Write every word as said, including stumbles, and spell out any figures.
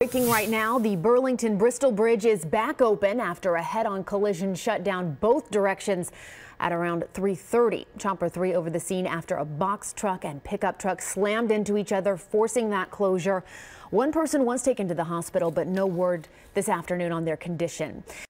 Breaking right now, the Burlington-Bristol Bridge is back open after a head-on collision shut down both directions at around three thirty. Chopper three over the scene after a box truck and pickup truck slammed into each other, forcing that closure. One person was taken to the hospital, but no word this afternoon on their condition.